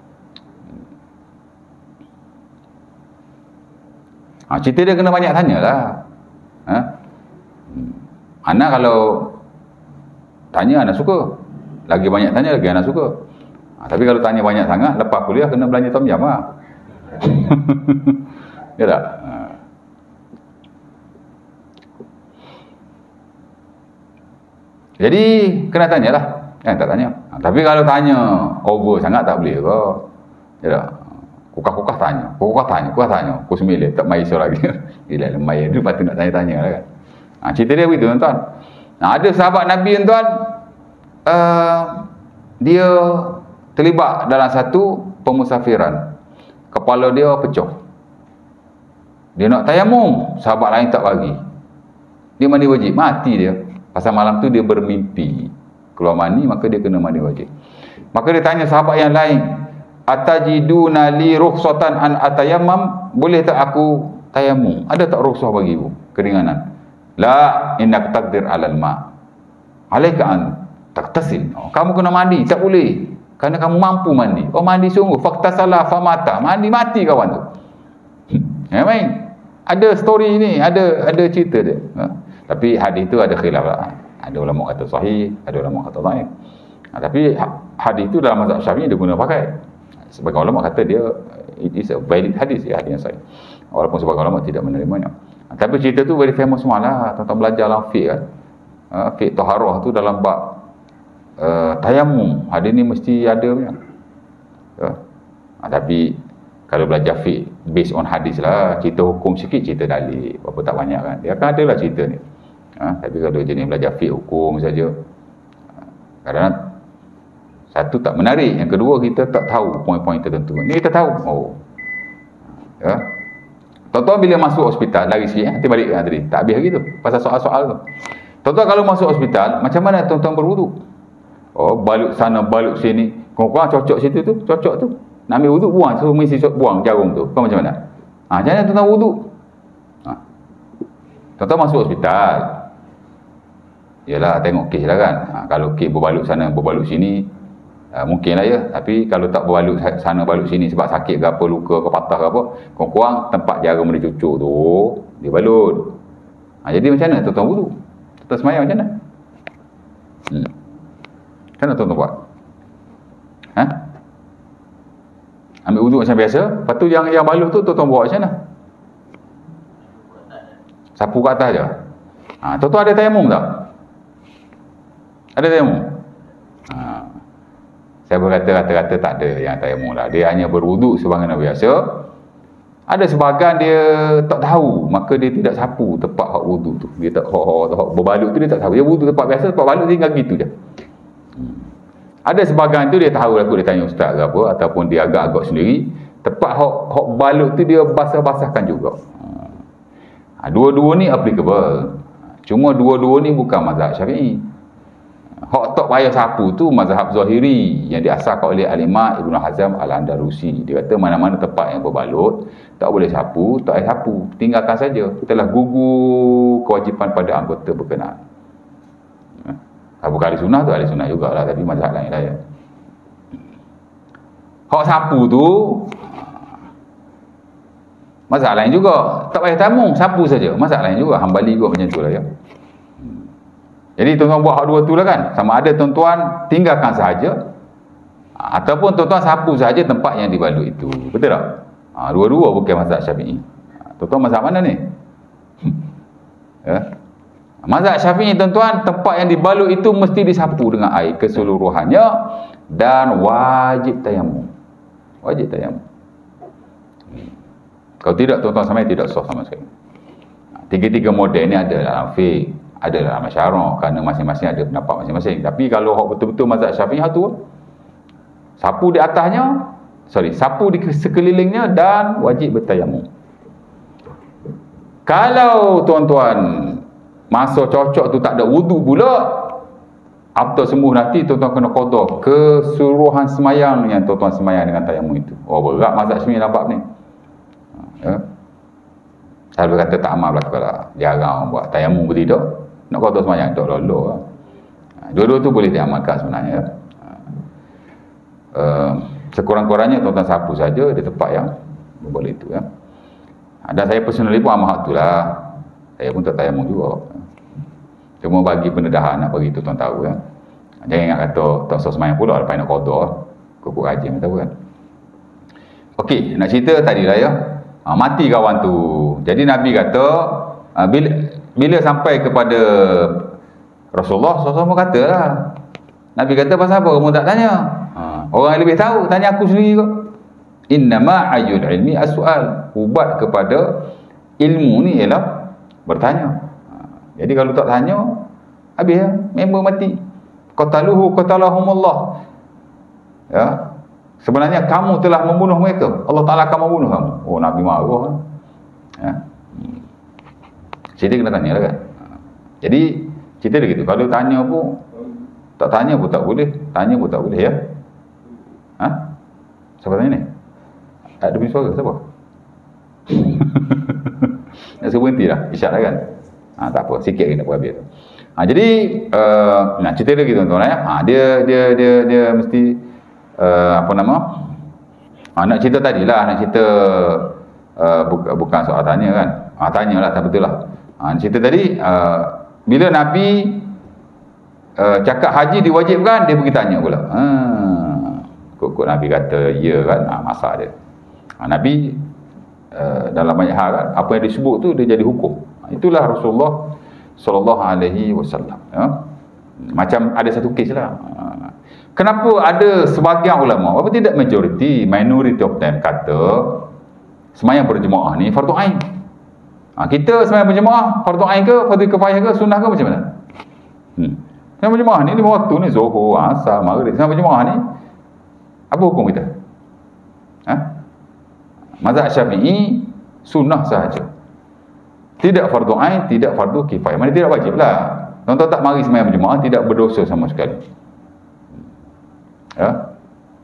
Ha, cerita dia kena banyak tanya lah. Ha? Anak kalau tanya anak suka. Lagi banyak tanya lagi anak suka. Ha, tapi kalau tanya banyak sangat, lepas kuliah kena belanja tom jam lah. Ya tak? Ha. Jadi kena tanyalah. Kan tak tanya. Ha, tapi kalau tanya over sangat tak boleh ke. Ya tak? Kukah-kukah tanya. Kukah tanya. Kukah tanya. Kukah sembilan. Tak main isu lagi. Gila lemai tu patut nak tanya-tanya lah kan. Ha, cerita dia begitu tuan-tuan. Nah, ada sahabat Nabi tuan, uh, dia terlibat dalam satu pemusafiran. Kepala dia pecah. Dia nak tayamum, sahabat lain tak bagi. Dia mandi wajib, mati dia. Pasal malam tu dia bermimpi keluar mani, maka dia kena mandi wajib. Maka dia tanya sahabat yang lain, atajiduna li rukhsatan an atayammam? Boleh tak aku tayamum? Ada tak rukhsah bagi ibu? Keringanan. La innak taqdir alal ma. Alaika an taqtasil. Oh, kamu kena mandi, tak boleh. Kerana kamu mampu mandi. Oh mandi sungguh, faktasala famata. Mandi mati kawan tu. Ya main. Ada story ni, ada ada cerita dia. Ha? Tapi hadis tu ada khilaf lah. Ada ulama kata sahih, ada ulama kata dhaif. Ha, tapi hadis tu dalam mazhab Syafi'i dia guna pakai. Sebagai ulama kata dia it is a valid hadis, ya, hadis yang sahih. Walaupun sebagai ulama tidak menerimanya. Tapi cerita tu very famous semua lah. Tentang belajar dalam fiqh kan. uh, fiqh taharah tu dalam bab uh, tayamum. Hadis ni mesti ada punya. Uh, uh, tapi kalau belajar fiqh based on hadis lah, cerita hukum sikit, cerita dalil, apa tak banyak kan. Dia akan ada lah cerita ni. Uh, tapi kalau jenis belajar fiqh hukum saja, uh, kadang-kadang satu tak menarik, yang kedua kita tak tahu poin-poin tertentu. Ni kita tahu. Oh. Ya. Tuan-tuan bila masuk hospital, lari sikit eh, nanti balik kan tadi. Tak habis lagi tu pasal soal-soal tu. Tuan-tuan kalau masuk hospital, macam mana tuan-tuan berwuduk? Oh, balut sana, balut sini. Kurang-kurang cocok situ tu, cocok tu. Nak ambil wuduk, buang, suruh mesti buang jarum tu. Kau macam mana? Ha, macam mana tuan-tuan wuduk? Ha. Tuan-tuan masuk hospital. Yalah, tengok kes lah kan. Ha, kalau kes berbalut sana, berbalut sini, Uh, mungkin lah ya, tapi kalau tak berbalut sana balut sini sebab sakit ke apa, luka ke patah ke apa, kurang-kurang tempat jarum dia cucuk tu dia balut. Ha, jadi macam mana tuan-tuan wuduk? Tuan-tuan semayang macam mana? Hmm. Macam mana tuan-tuan buat? Ha? Ambil wuduk macam biasa, lepas tu yang, yang balut tu tuan-tuan buat macam mana? Sapu ke atas je? Ha, tuan-tuan ada tayamum tak? Ada tayamum? Ha. Saya berkata rata-rata tak ada yang tayamum lah. Dia hanya berwuduk sebagaimana biasa. Ada sebahagian dia tak tahu, maka dia tidak sapu tempat hak wuduk tu. Dia tak hak, hak berbalut tu dia tak tahu. Dia wuduk tempat biasa, tempat balut dia tinggal gitu je. Hmm. Ada sebahagian tu dia tahu lah, dia tanya ustaz ke apa, ataupun dia agak-agak sendiri. Tempat hak, hak balut tu dia basah-basahkan juga. Ha, dua-dua ni applicable. Cuma dua-dua ni bukan mazhab Syafi'i. Hak tak payah sapu tu mazhab Zahiri yang diasaskan oleh Al-Imam Ibn Hazm Al-Andalusi. Dia kata mana-mana tempat yang berbalut tak boleh sapu, tak payah sapu, tinggalkan saja. Telah gugur kewajipan pada anggota berkenaan. Bukan ahli sunnah tu, ahli sunnah jugalah, tapi mazhab lain lah ya. Hak sapu tu mazhab lain juga, tak payah tamung, sapu saja. Mazhab lain juga, Hambali juga macam tu lah ya. Jadi tuan-tuan buat hak dua tu lah kan. Sama ada tuan-tuan tinggalkan sahaja, ataupun tuan-tuan sapu sahaja tempat yang dibalut itu. Betul tak? Ha, dua-dua bukan mazhab Syafi'i. Ha, tuan-tuan mazhab mana ni? Ya. Mazhab Syafi'i tuan-tuan, tempat yang dibalut itu mesti disapu dengan air keseluruhannya dan wajib tayamum. Wajib tayamum. Kalau tidak tuan-tuan sama tidak sah sama sekali. Tiga-tiga model ni ada dalam fiqh, ada dalam masyarakat, kerana masing-masing ada pendapat masing-masing. Tapi kalau hak betul-betul mazhab Syafi'i tu, sapu di atasnya, sorry, sapu di sekelilingnya dan wajib bertayamum. Kalau tuan-tuan masa cocok tu tak ada wuduk pula, after sembuh nanti tuan-tuan kena qada keseluruhan semayang yang tuan-tuan semayang dengan tayamum itu. Oh, berat mazhab Syafi'i dalam bab ni. Ya. Saya berkata tak amal belaka lah. Jarang buat tayamum pun tidak. Nak qada semayang tak lolo lah. Dua-dua tu boleh diamalkan sebenarnya. Uh, sekurang-kurangnya tuan-tuan sapu saja di tempat yang boleh itu ya. Dan saya personally pun amal hak tu lah. Saya pun tak tayamum juga. Cuma bagi pendedahan nak bagi tuan-tuan tahu ya. Jangan ingat kata tak sah semayang pula lepas nak qada. Kukuk rajin tahu kan. Okey, nak cerita tadi lah ya. Ha, mati kawan tu. Jadi Nabi kata ha, bila, bila sampai kepada Rasulullah, Rasulullah kata lah, Nabi kata pasal apa kamu tak tanya? Ha, orang yang lebih tahu, tanya aku sendiri kok. Innama ayyul ilmi as-su'al. Ubat kepada ilmu ni ialah bertanya. Ha, jadi kalau tak tanya, habis ya, member mati. Qataluhu qatalahumullah. Ya. Sebenarnya kamu telah membunuh mereka. Allah Ta'ala akan membunuh kamu. Oh, Nabi marah. Ya. Cerita kena tanya lah kan. Jadi, cerita dia gitu. Kalau tanya pun, tak tanya pun tak boleh. Tanya pun tak boleh ya. Ha? Siapa tanya ni? Ada bunyi suara, siapa? Nak suruh berhenti lah. Isyak lah kan. Ha, tak apa, sikit lagi nak buat habis. Ha, jadi, uh, nak cerita dia gitu tuan-tuan ya. Ha, dia, dia, dia, dia mesti Uh, apa nama ha, nak cerita tadi lah, nak cerita uh, bu- bukan soal tanya kan, ha, tanya lah, tak betul lah. Ha, cerita tadi uh, bila Nabi uh, cakap haji diwajibkan, dia pergi tanya pula. Ha, kok-kok Nabi kata ya kan, ha, masak dia. Ha, Nabi uh, dalam banyak hal kan, apa yang disebut tu dia jadi hukum. Ha, itulah Rasulullah sallallahu alaihi wasallam. Ya. Macam ada satu kes lah. Kenapa ada sebahagian ulama, apa tidak majoriti, minority of them kata sembahyang berjemaah ni fardu ain. Ha, kita sembahyang berjemaah fardu ain ke, fardu kifayah ke, sunnah ke, macam mana? Hmm. Sembahyang berjemaah ni lima waktu ni, Zuhur, Asar, Maghrib. Sembahyang berjemaah ni apa hukum kita? Ha? Mazhab Syafi'i sunnah sahaja. Tidak fardu ain, tidak fardu kifayah. Mana tidak wajib lah. Tuan-tuan tak mari sembahyang berjemaah tidak berdosa sama sekali. Ya.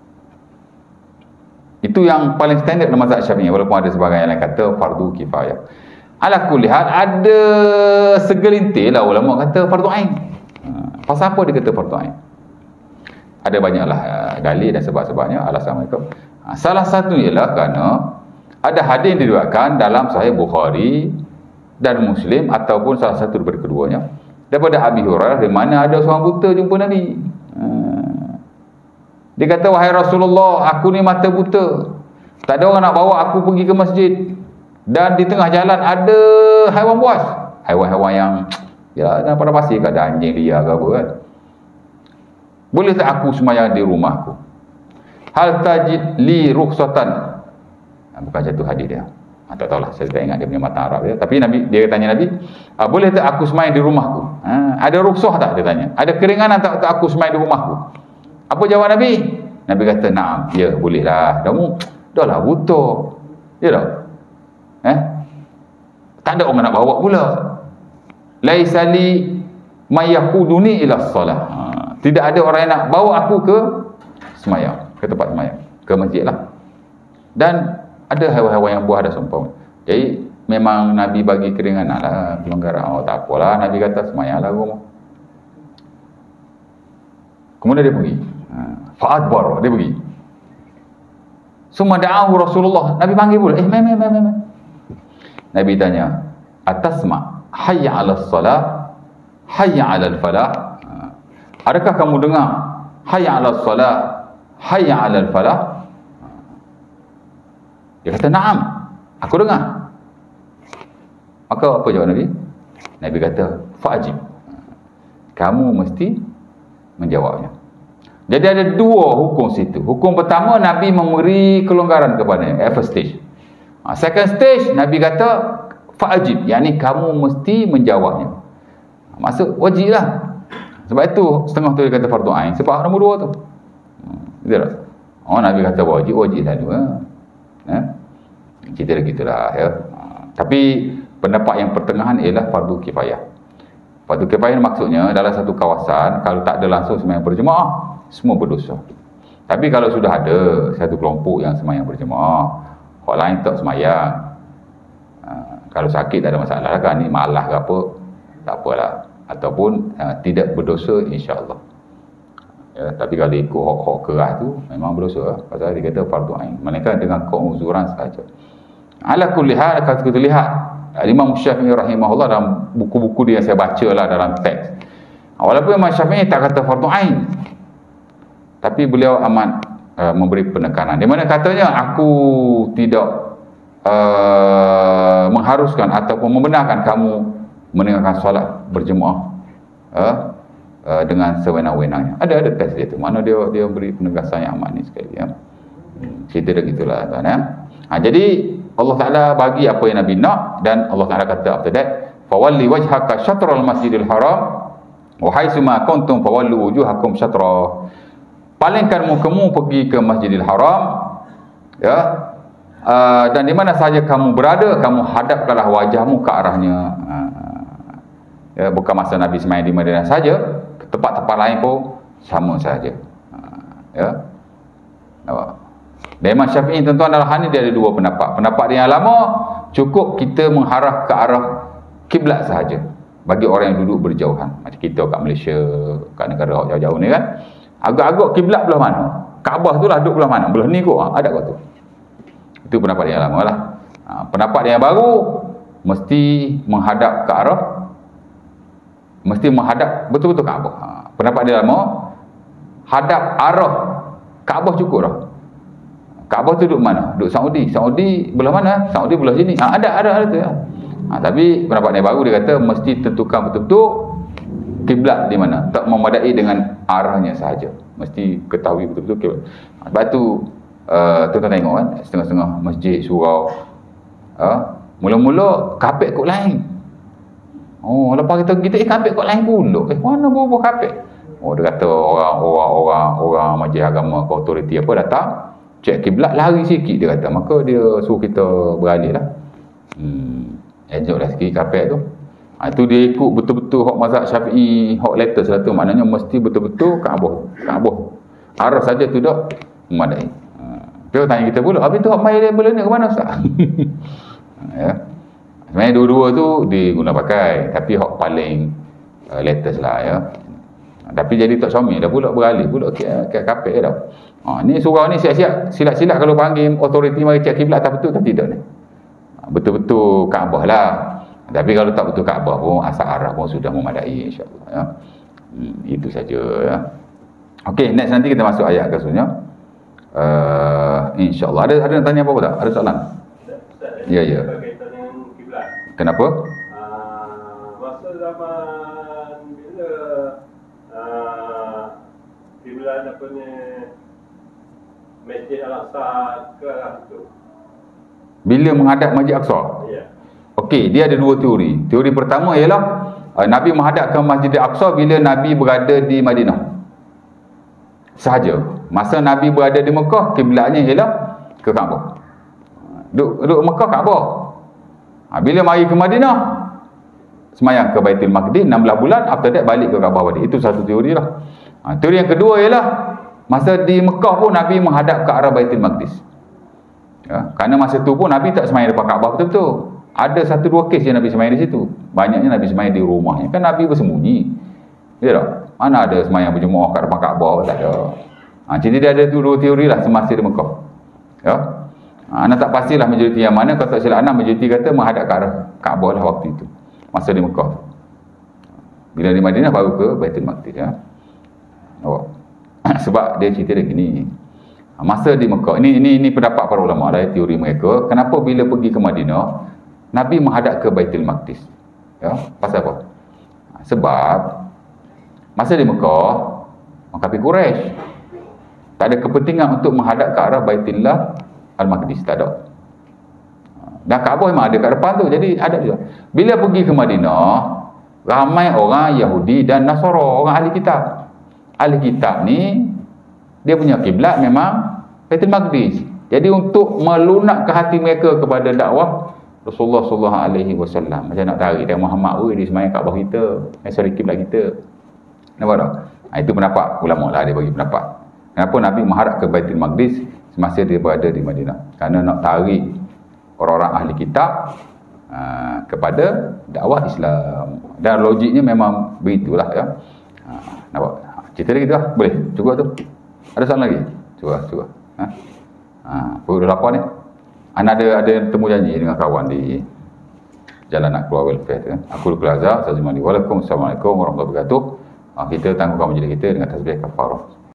Itu yang paling standard dalam mazhab Syafi'i, walaupun ada sebahagian yang kata fardu kifayah. Ala kulli hal, ada segelintir lah ulama kata fardu ain. Ha, pasal apa dia kata fardu ain? Ada banyaklah uh, dalil dan sebab-sebabnya, alasan mereka. Ha, salah satu ialah kerana ada hadis yang diriwayatkan dalam Sahih Bukhari dan Muslim ataupun salah satu daripada keduanya daripada Abi Hurairah, di mana ada seorang buta jumpa Nabi. Ha. Dia kata, wahai Rasulullah, aku ni mata buta. Tak ada orang nak bawa aku pergi ke masjid. Dan di tengah jalan ada haiwan buas. Haiwan-haiwan yang ya pada pasir ke, ada anjing liar ke apa kan. Boleh tak aku sembahyang di rumahku? Hal tajid li rukhsatan. Bukan satu hadis dia. Ha, tak tahulah, saya tak ingat dia punya mata Arab dia. Tapi Nabi, dia tanya Nabi, boleh tak aku sembahyang di rumahku? Ha, ada rukhsah tak, dia tanya. Ada keringanan tak, tak aku sembahyang di rumahku? Apa jawab Nabi? Nabi kata, naam, ya bolehlah. Kamu dah lah buta. Ya tak? Eh? Tak ada orang nak bawa pula. Laisa li mayakuduni ila salah. Ha, tidak ada orang yang nak bawa aku ke semayang, ke tempat semayang, ke masjid lah. Dan ada haiwan-haiwan yang buah ada sumpah. Jadi memang Nabi bagi keringanan lah, pelonggaran. Oh tak apalah, Nabi kata semayang lah rumah. Kemudian dia pergi. Fa'adbar, dia pergi. Summa da'ahu Rasulullah. Nabi panggil pula. Eh, mem, mem, mem, mem. Nabi tanya, atasma hayya 'alas salah, hayya 'alal falah. Adakah kamu dengar hayya 'alas salah, hayya 'alal falah? Dia kata, na'am, aku dengar. Maka apa jawab Nabi? Nabi kata, fa'ajib. Kamu mesti menjawabnya. Jadi ada dua hukum situ. Hukum pertama, Nabi memberi kelonggaran kepadanya at first stage. Ha, second stage, Nabi kata fa'ajib, yakni kamu mesti menjawabnya. Maksud wajib lah. Sebab itu setengah tu dia kata fardu ain, sebab nombor dua tu. Betul tak? Oh, Nabi kata wajib, wajib lah dua. Ha? Kita dah gitulah ya. Ha, tapi pendapat yang pertengahan ialah fardu kifayah. Fardu kifayah maksudnya dalam satu kawasan, kalau tak ada langsung sembahyang berjemaah, semua berdosa. Tapi kalau sudah ada satu kelompok yang sembahyang berjemaah, orang lain tak sembahyang, ha, kalau sakit tak ada masalah kan, ni malah ke apa, tak apalah. Ataupun ha, tidak berdosa insya-Allah. Ya, tapi kalau ikut hok-hok keras tu memang berdosa lah. Pasal dia kata fardu ain. Manakala dengan keuzuran sahaja. Ala kulli hal, kalau kita lihat Imam Syafi'i rahimahullah dalam buku-buku dia yang saya baca lah dalam teks. Walaupun Imam Syafi'i tak kata fardu ain, tapi beliau amat uh, memberi penekanan. Di mana katanya, aku tidak uh, mengharuskan ataupun membenarkan kamu meninggalkan solat berjemaah uh, uh, dengan sewenang-wenangnya. Ada ada teks dia tu. Mana dia dia beri penegasan yang amat ni sekali ya. Cerita dah gitulah tuan ya. Ha, jadi Allah Ta'ala bagi apa yang Nabi nak, dan Allah Ta'ala kata after that, fawalli wajhaka syatral masjidil haram wa haitsuma kuntum fawallu wujuhakum syatra. Palingkan mukamu pergi ke Masjidil Haram ya, uh, dan di mana sahaja kamu berada, kamu hadapkanlah wajahmu ke arahnya. Uh, ya, bukan masa Nabi sembahyang di Madinah saja, ke tempat-tempat lain pun sama saja. Uh, ya. Nampak? Dan Imam Syafi'i tuan-tuan dalam hal ni dia ada dua pendapat. Pendapat dia yang lama, cukup kita mengharap ke arah kiblat sahaja bagi orang yang duduk berjauhan. Macam kita kat Malaysia, kat negara jauh-jauh ni kan, agak-agak kiblat belah mana? Kaabah tu lah duduk belah mana? Belah ni kot, ha, ada kot tu. Itu pendapat dia yang lama lah. Ha, pendapat dia yang baru, mesti menghadap ke arah, mesti menghadap betul-betul Kaabah. Ha, pendapat dia lama, hadap arah Kaabah cukup dah. Kaabah tu duduk mana? Duduk Saudi. Saudi belah mana? Saudi belah sini. Ha, ada, ada, ada tu ya. Ha, tapi pendapat yang baru dia kata mesti tentukan betul-betul kiblat di mana. Tak memadai dengan arahnya sahaja. Mesti ketahui betul-betul kiblat. Ha, sebab tu uh, tuan-tuan tengok kan, setengah-setengah masjid, surau. Uh, mula-mula kapet kot lain. Oh, lepas kita kita eh kapet kot lain pula. Eh mana buah-buah kapet? Oh, dia kata orang-orang orang orang majlis agama ke autoriti apa datang, cek kiblat lari sikit dia kata. Maka dia suruh kita beralih lah. Hmm, ejoklah sikit kapet tu. Ha, itu dia ikut betul-betul hak mazhab Syafi'i, hak letters lah tu. Maknanya mesti betul-betul Kaabah. Kaabah. Arah saja tu dak memadai. Ha, dia tanya kita pula, habis tu hak mai label ni ke mana Ustaz? Ya. Sebenarnya dua-dua tu diguna pakai, tapi hak paling uh, latest lah ya. Tapi jadi tak suami dah pula beralih pula ke, ke kapek dah. Ha, ni surau ni siap-siap silap-silap kalau panggil autoriti mari cek kiblat tak betul tak tidak ni. Ha, betul-betul Kaabah lah. Tapi kalau tak betul Kaabah pun asal arah pun sudah memadai insya-Allah ya. Hmm, itu saja ya. Okey, next nanti kita masuk ayat kasusnya. Uh, insya-Allah ada ada nak tanya apa-apa tak? Ada soalan? Ya ya. Berkaitan dengan kiblat. Kenapa? Uh, masa zaman bila uh, kiblat apa ni Masjid Al-Aqsa ke arah itu? Bila menghadap Masjid Aqsa? Ya. Okey, dia ada dua teori. Teori pertama ialah uh, Nabi menghadap ke Masjid Al-Aqsa bila Nabi berada di Madinah. Sahaja. Masa Nabi berada di Mekah, kiblatnya ialah ke Kaabah. Duduk, duduk Mekah Kaabah. Ha, bila mari ke Madinah, semayang ke Baitul Maqdis enam belas bulan, after that balik ke Kaabah balik. Itu satu teori lah. Ha, teori yang kedua ialah masa di Mekah pun Nabi menghadap ke arah Baitul Maqdis. Ya, kerana masa tu pun Nabi tak semayang depan Kaabah betul-betul. Ada satu dua kes yang Nabi semayang di situ. Banyaknya Nabi semayang di rumahnya. Kan Nabi bersembunyi. Ya tak? Mana ada semayang berjemaah kat depan Kaabah? Tak ada. Ha, jadi dia ada tu dua teori lah semasa di Mekah. Ya. Ha, anak tak pastilah majoriti yang mana. Kalau tak silap anak majoriti kata menghadap ke arah Kaabah lah waktu itu. Masa di Mekah. Bila di Madinah baru ke Baitul Maqdis ya. Oh. Sebab dia cerita dia gini. Ha, masa di Mekah, ini ini ini pendapat para ulama lah, teori mereka. Kenapa bila pergi ke Madinah Nabi menghadap ke Baitul Maqdis? Ya, pasal apa? Ha, sebab masa di Mekah kafir Quraisy tak ada kepentingan untuk menghadap ke arah Baitullah Al-Maqdis, tak ada. Dan Kaabah memang ada kat depan tu, jadi ada juga. Bila pergi ke Madinah, ramai orang Yahudi dan Nasara, orang ahli kitab. Ahli kitab ni dia punya kiblat memang Baitul Maqdis. Jadi untuk melunakkan hati mereka kepada dakwah Rasulullah sallallahu alaihi wasallam, macam nak tarik dia Muhammad oi dia sembahyang Kaabah kita, eh sorry kiblat kita. Nampak tak? Ha, itu pendapat ulama lah, dia bagi pendapat. Kenapa Nabi menghadap ke Baitul Maqdis semasa dia berada di Madinah? Kerana nak tarik orang-orang ahli kitab uh, kepada dakwah Islam. Dan logiknya memang begitulah ya. Ha, nampak? Ha, cerita dia gitu lah. Boleh? Cukup tu? Ada soalan lagi? Cuba, cuba. Ha? Ha, pukul lapan ni. Anda ada ada temu janji dengan kawan di jalan nak keluar welfare tu. Aku Lukul Azhar, Assalamualaikum warahmatullahi wabarakatuh. Kita tangguhkan majlis kita dengan tasbih kafarah.